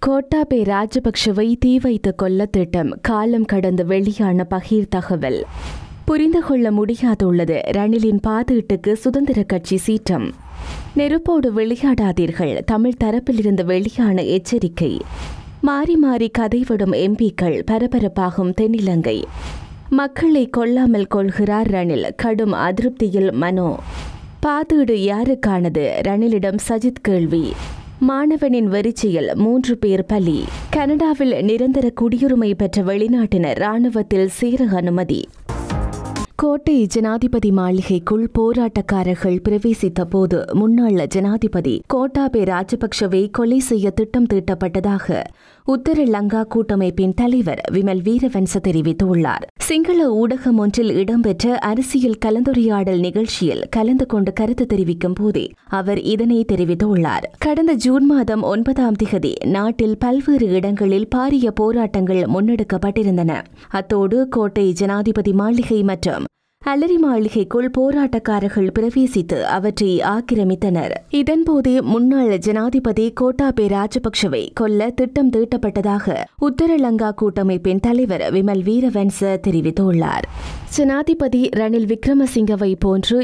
கோட்டாபே ராஜபக்ஷவை தீ வைத்து கொல்ல திட்டம் காலம் கடந்து வெளியான பகீர் தகவல். புரிந்து கொள்ள முடியாதுள்ளது. ரணிலின் பாதீட்டுக்கு சுதந்திர கட்சி சீற்றம். நெருப்போடு விளையாடாதீர்கள். தமிழ் தரப்பிலிருந்து வெளியான எச்சரிக்கை. மாறி மாறி கதைவிடும் எம்பிக்கள். பரபரப்பாகும் தென்னிலங்கை. மக்களை கொல்லாமல் கொள்கிறார் ரணில். கடும் அதிருப்தியில் மனோ. பாதீடு யாருக்கானது? ரணிலிடம் சஜித் கேள்வி. மாணவனின் வெறிச்சியில் 3 பேர் பலி. கனடாவில் நிரந்தர குடியுரிமை பெற்ற வெளிநாட்டினர் இராணுவத்தில் சேர அனுமதி. கோட்டை ஜனாதிபதி மாளிகைக்குள் போராட்டக்காரர்கள் பிரவேசித்த போது முன்னாள் ஜனாதிபதி கோட்டாபே ராஜபக்ஷவை கொலை செய்ய திட்டம் தீட்டப்பட்டதாக உத்தர லங்கா கூட்டமைப்பின் தலைவர் விமல் வீரவன்ச தெரிவித்துள்ளார். சிங்கள ஊடகம் ஒன்றில் இடம்பெற்ற அரசியல் கலந்துரையாடல் நிகழ்ச்சியில் கலந்து கொண்டு கருத்து தெரிவிக்கும் போதே அவர் இதனை தெரிவித்துள்ளார். கடந்த ஜூன் மாதம் 9ஆம் திகதி நாட்டில் பல்வேறு இடங்களில் பாரிய போராட்டங்கள் முன்னெடுக்கப்பட்டிருந்தன. அத்தோடு கோட்டை ஜனாதிபதி மாளிகை மற்றும் அலரி மாளிகைக்குள் போராட்டக்காரர்கள் பிரவேசித்து அவற்றை ஆக்கிரமித்தனர். இதன்போதே முன்னாள் ஜனாதிபதி கோட்டாபே ராஜபக்ஷவை கொல்ல திட்டம் தீட்டப்பட்டதாக உத்தர லங்கா கூட்டமைப்பின் தலைவர் விமல் வீரவன்ச தெரிவித்துள்ளார். ஜனாதிபதி ரணில் விக்ரமசிங்கவை போன்று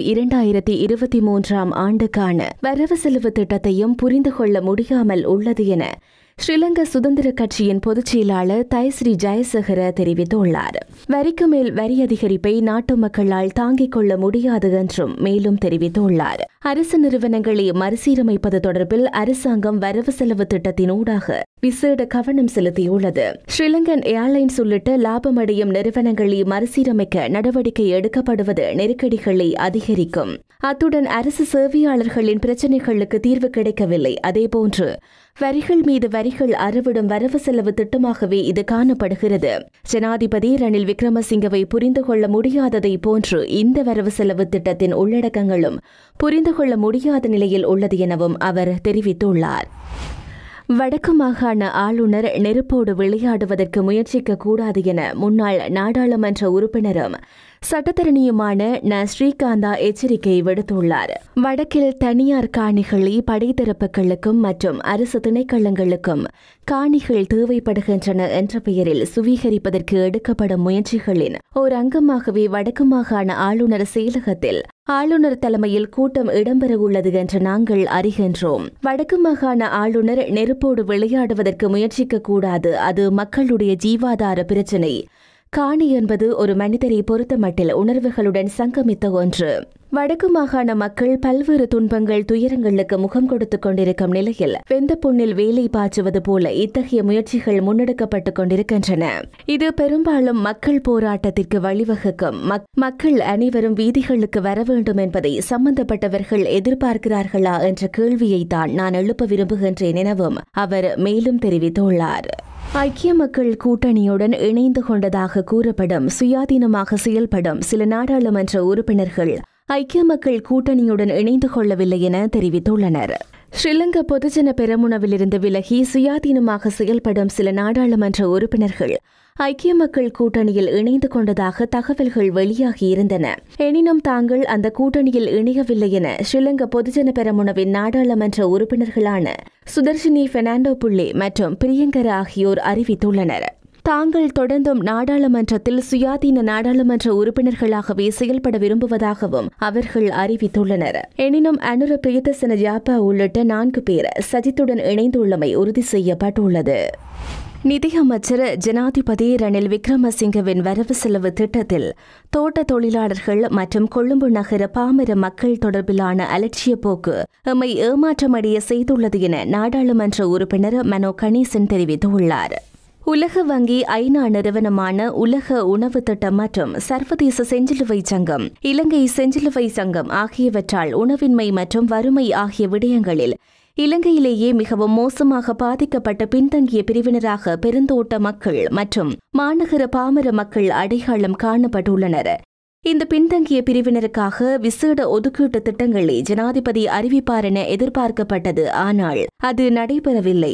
2023ஆம் ஆண்டுக்கான வரவு செலவு திட்டத்தையும் புரிந்து கொள்ள முடியாமல் உள்ளது என ஸ்ரீலங்கா சுதந்திர கட்சியின் பொதுச் செயலாளர் தயஸ்ரீ ஜெயசேகர தெரிவித்துள்ளார். வரிக்கு மேல் வரி அதிகரிப்பை நாட்டு மக்களால் தாங்கிக் கொள்ள முடியாது என்றும் மேலும் தெரிவித்துள்ளார். அரசு நிறுவனங்களை மறுசீரமைப்பது தொடர்பில் அரசாங்கம் வரவு செலவு திட்டத்தினூடாக விசேட கவனம் செலுத்தியுள்ளது. ஸ்ரீலங்கன் ஏர்லைன்ஸ் உள்ளிட்ட லாபமடையும் நிறுவனங்களை மறுசீரமைக்க நடவடிக்கை எடுக்கப்படுவது நெருக்கடிகளை அதிகரிக்கும். அத்துடன் அரசு சேவையாளர்களின் பிரச்சினைகளுக்கு தீர்வு கிடைக்கவில்லை. அதேபோன்று வரிகள் மீது வரிகள் அறவிடும் வரவு செலவு திட்டமாகவே இது காணப்படுகிறது. ஜனாதிபதி ரணில் விக்ரமசிங்கவை புரிந்து கொள்ள முடியாததை போன்று இந்த வரவு செலவு திட்டத்தின் உள்ளடக்கங்களும் புரிந்து கொள்ள முடியாத நிலையில் உள்ளது எனவும் அவர் தெரிவித்துள்ளார். வடக்கு மாகாண ஆளுநர் நெருப்போடு விளையாடுவதற்கு முயற்சிக்க கூடாது என முன்னாள் நாடாளுமன்ற உறுப்பினரும் சட்டத்தரணியுமான ஸ்ரீகாந்தா எச்சரிக்கை விடுத்துள்ளார். வடக்கில் தனியார் காணிகளை படைத்தரப்புகளுக்கும் மற்றும் அரசு திணைக்களங்களுக்கும் காணிகள் தேவைப்படுகின்றன என்ற பெயரில் சுவீகரிப்பதற்கு எடுக்கப்படும் முயற்சிகளின் ஓர் அங்கமாகவே வடக்கு மாகாண ஆளுநர் செயலகத்தில் ஆளுநர் தலைமையில் கூட்டம் இடம்பெறவுள்ளது என்று நாங்கள் அறிகின்றோம். வடக்கு மாகாண ஆளுநர் நெருப்போடு விளையாடுவதற்கு முயற்சிக்க கூடாது. அது மக்களுடைய ஜீவாதார பிரச்சினை. காணி என்பது ஒரு மனிதரை பொறுத்தமட்டில் உணர்வுகளுடன் சங்கமித்த ஒன்று. வடக்கு மாகாண மக்கள் பல்வேறு துன்பங்கள் துயரங்களுக்கு முகம் கொடுத்துக் கொண்டிருக்கும் நிலையில் வெந்த புண்ணில் வேலை பாய்ச்சுவது போல இத்தகைய முயற்சிகள் முன்னெடுக்கப்பட்டுக் கொண்டிருக்கின்றன. இது பெரும்பாலும் மக்கள் போராட்டத்திற்கு வழிவகுக்கும். மக்கள் அனைவரும் வீதிகளுக்கு வர வேண்டும் என்பதை சம்பந்தப்பட்டவர்கள் எதிர்பார்க்கிறார்களா என்ற கேள்வியைத்தான் நான் எழுப்ப விரும்புகின்றேன் எனவும் அவர் மேலும் தெரிவித்துள்ளார். ஐக்கிய மக்கள் கூட்டணியுடன் இணைந்து கொண்டதாக கூறப்படும் சுயாதீனமாக செயல்படும் சில நாடாளுமன்ற உறுப்பினர்கள் ஐக்கிய மக்கள் கூட்டணியுடன் இணைந்து கொள்ளவில்லை என தெரிவித்துள்ளனர். ஸ்ரீலங்கா பொதுஜன பெரமுனவிலிருந்து விலகி சுயாதீனமாக செயல்படும் சில நாடாளுமன்ற உறுப்பினர்கள் ஐக்கிய மக்கள் கூட்டணியில் இணைந்து கொண்டதாக தகவல்கள் வெளியாகியிருந்தன. எனினும் தாங்கள் அந்த கூட்டணியில் இணையவில்லை என ஸ்ரீலங்கா பொதுஜன பெரமுனவின் நாடாளுமன்ற உறுப்பினர்களான சுதர்ஷினி பெர்னாண்டோ புள்ளே மற்றும் பிரியங்கர ஆகியோர் அறிவித்துள்ளனர். தாங்கள் தொடர்ந்தும் நாடாளுமன்றத்தில் சுயாதீன நாடாளுமன்ற உறுப்பினர்களாகவே செயல்பட விரும்புவதாகவும் அவர்கள் அறிவித்துள்ளனர். எனினும் அனுர பிரியதர்சன ஜாப்பா உள்ளிட்ட 4 பேர் சஜித்துடன் இணைந்துள்ளமை உறுதி செய்யப்பட்டுள்ளது. நிதியமைச்சர் ஜனாதிபதி ரணில் விக்ரமசிங்கவின் வரவு செலவு திட்டத்தில் தோட்ட தொழிலாளர்கள் மற்றும் கொழும்பு நகர பாமர மக்கள் தொடர்பிலான அலட்சிய போக்கு எம்மை ஏமாற்றமடைய செய்துள்ளது என நாடாளுமன்ற உறுப்பினர் மனோ கணேசன் தெரிவித்துள்ளார். உலக வங்கி, ஐநா நிறுவனமான உலக உணவு திட்டம் மற்றும் சர்வதேச செஞ்சிலுவை சங்கம், இலங்கை செஞ்சிலுவை சங்கம் ஆகியவற்றால் உணவின்மை மற்றும் வறுமை ஆகிய விடயங்களில் இலங்கையிலேயே மிகவும் மோசமாக பாதிக்கப்பட்ட பின்தங்கிய பிரிவினராக பெருந்தோட்ட மக்கள் மற்றும் மாநகர பாமர மக்கள் அடையாளம் காணப்பட்டுள்ளனர். இந்த பின்தங்கிய பிரிவினருக்காக விசேட ஒதுக்கீட்டு திட்டங்களை ஜனாதிபதி அறிவிப்பார் என எதிர்பார்க்கப்பட்டது. ஆனால் அது நடைபெறவில்லை.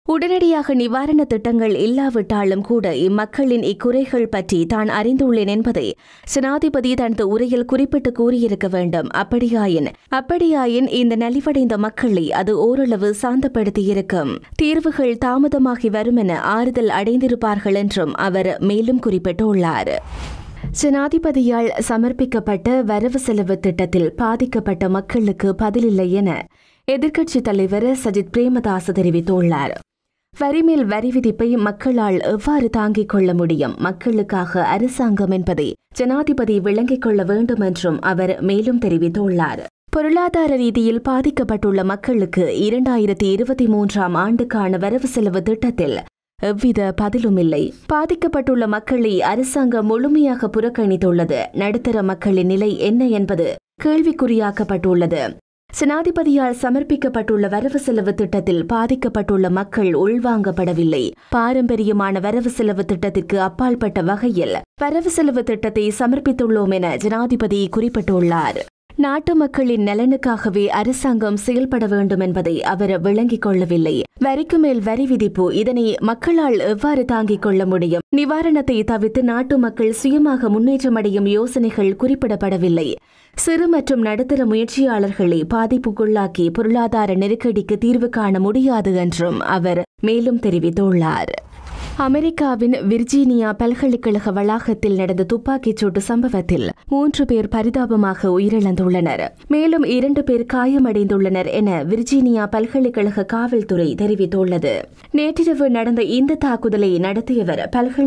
உடனடியாக நிவாரண திட்டங்கள் இல்லாவிட்டாலும் கூட இம்மக்களின் இக்குறைகள் பற்றி தான் அறிந்துள்ளேன் என்பதை ஜனாதிபதி தனது உரையில் குறிப்பிட்டு கூறியிருக்க வேண்டும். அப்படியாயின் இந்த நலிவடைந்த மக்களை அது ஓரளவு சாந்தப்படுத்தியிருக்கும். தீர்வுகள் தாமதமாகி வரும் என ஆறுதல் அடைந்திருப்பார்கள் என்றும் அவர் மேலும் குறிப்பிட்டுள்ளார். ஜனாதிபதியால் சமர்ப்பிக்கப்பட்ட வரவு செலவு திட்டத்தில் பாதிக்கப்பட்ட மக்களுக்கு பதிலில்லை என எதிர்க்கட்சித் தலைவர் சஜித் பிரேமதாச தெரிவித்துள்ளார். வரிமேல் வரி விதிப்பை மக்களால் எவ்வாறு தாங்கிக் கொள்ள முடியும்? மக்களுக்காக அரசாங்கம் என்பதை ஜனாதிபதி விளங்கிக் கொள்ள வேண்டும் என்றும் அவர் மேலும் தெரிவித்துள்ளார். பொருளாதார ரீதியில் பாதிக்கப்பட்டுள்ள மக்களுக்கு 2023ஆம் ஆண்டுக்கான வரவு செலவு திட்டத்தில் எவ்வித பதிலும் இல்லை. பாதிக்கப்பட்டுள்ள மக்களை அரசாங்கம் முழுமையாக புறக்கணித்துள்ளது. நடுத்தர மக்களின் நிலை என்ன என்பது கேள்விக்குறியாக்கப்பட்டுள்ளது. ஜனாதிபதியால் சமர்ப்பிக்கப்பட்டுள்ள வரவு செலவு திட்டத்தில் பாதிக்கப்பட்டுள்ள மக்கள் உள்வாங்கப்படவில்லை. பாரம்பரியமான வரவு செலவு திட்டத்திற்கு அப்பாற்பட்ட வகையில் வரவு செலவு திட்டத்தை சமர்ப்பித்துள்ளோம் என ஜனாதிபதி குறிப்பிட்டுள்ளார். நாட்டு மக்களின் நலனுக்காகவே அரசாங்கம் செயல்பட வேண்டும் என்பதை அவர் விளங்கிக் கொள்ளவில்லை. வரிக்கு மேல் வரி விதிப்பு, இதனை மக்களால் எவ்வாறு தாங்கிக் கொள்ள முடியும்? நிவாரணத்தை தவிர்த்து நாட்டு மக்கள் சுயமாக முன்னேற்றமடையும் யோசனைகள் குறிப்பிடப்படவில்லை. சிறு மற்றும் நடுத்தர முயற்சியாளர்களை பாதிப்புக்குள்ளாக்கி பொருளாதார நெருக்கடிக்கு தீர்வு காண முடியாது என்றும் அவர் மேலும் தெரிவித்துள்ளார். அமெரிக்காவின் விர்ஜீனியா பல்கலைக்கழக வளாகத்தில் நடந்த துப்பாக்கிச் சூட்டு சம்பவத்தில் 3 பேர் பரிதாபமாக உயிரிழந்துள்ளனர். மேலும் 2 பேர் காயமடைந்துள்ளனர் என விர்ஜீனியா பல்கலைக்கழக காவல்துறை தெரிவித்துள்ளது. நேற்றிரவு நடந்த இந்த தாக்குதலை நடத்தியவர்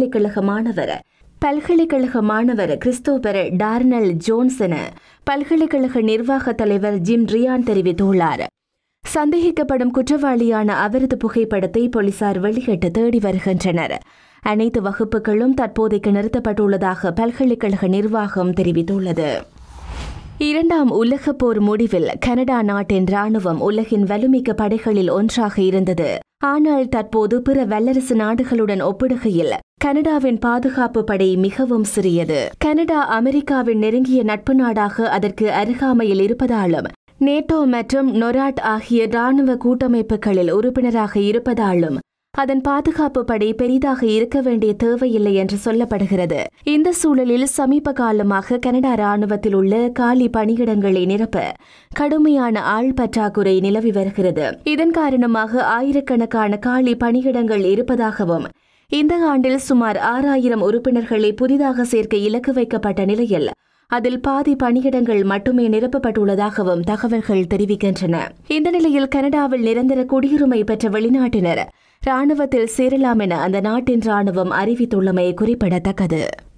பல்கலைக்கழக மாணவர் கிறிஸ்டோபர் டார்னல் ஜோன்ஸ் என பல்கலைக்கழக நிர்வாக தலைவர் ஜிம் ரியான் தெரிவித்துள்ளார். சந்தேகிக்கப்படும் குற்றவாளியான அவரது புகைப்படத்தை போலீசார் வெளியிட்டு தேடி வருகின்றனர். அனைத்து வகுப்புகளும் தற்போதைக்கு நிறுத்தப்பட்டுள்ளதாக பல்கலைக்கழக நிர்வாகம் தெரிவித்துள்ளது. 2ஆம் உலகப் போர் முடிவில் கனடா நாட்டின் ராணுவம் உலகின் வலுமிக்க படைகளில் ஒன்றாக இருந்தது. ஆனால் தற்போது பிற வல்லரசு நாடுகளுடன் ஒப்பிடுகையில் கனடாவின் பாதுகாப்பு படை மிகவும் சிறியது. கனடா அமெரிக்காவின் நெருங்கிய நட்பு நாடாக அதற்கு அருகாமையில் இருப்பதாலும் நேட்டோ மற்றும் நொராட் ஆகிய ராணுவ கூட்டமைப்புகளில் உறுப்பினராக இருப்பதாலும் அதன் பாதுகாப்பு படை பெரிதாக இருக்க வேண்டிய தேவையில்லை என்று சொல்லப்படுகிறது. இந்த சூழலில் சமீப காலமாக கனடா ராணுவத்தில் உள்ள காலி பணியிடங்களை நிரப்ப கடுமையான ஆள் பற்றாக்குறை நிலவி வருகிறது. இதன் காரணமாக ஆயிரக்கணக்கான காலி பணியிடங்கள் இருப்பதாகவும் இந்த ஆண்டில் சுமார் 6000 உறுப்பினர்களை புதிதாக சேர்க்க இலக்கு வைக்கப்பட்ட நிலையில் அதில் பாதி பணியிடங்கள் மட்டுமே நிரப்பப்பட்டுள்ளதாகவும் தகவல்கள் தெரிவிக்கின்றன. இந்த நிலையில் கனடாவில் நிரந்தர குடியுரிமை பெற்ற வெளிநாட்டினர் ராணுவத்தில் சேரலாம் என அந்த நாட்டின் ராணுவம் அறிவித்துள்ளமை குறிப்பிடத்தக்கது.